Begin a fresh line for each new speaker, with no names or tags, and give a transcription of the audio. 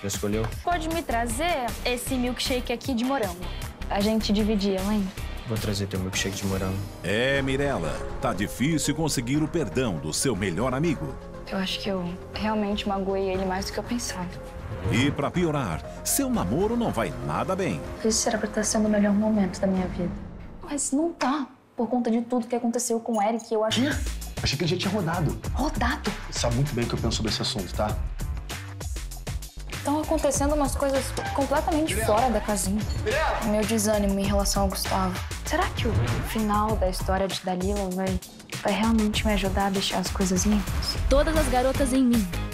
Já escolheu?
Pode me trazer esse milkshake aqui de morango. A gente dividia, lembra?
Vou trazer teu milkshake de morango.
É, Mirella, tá difícil conseguir o perdão do seu melhor amigo.
Eu acho que eu realmente magoei ele mais do que eu pensava.
E pra piorar, seu namoro não vai nada bem.
Isso era pra estar sendo o melhor momento da minha vida. Mas não tá. Por conta de tudo que aconteceu com o Eric, eu acho...
Quê? Achei que ele já tinha rodado.
Rodado?
Sabe muito bem o que eu penso sobre esse assunto, tá?
Estão acontecendo umas coisas completamente fora da casinha. Meu desânimo em relação ao Gustavo. Será que o final da história de Dalila vai realmente me ajudar a deixar as coisas limpas?
Todas as Garotas em Mim.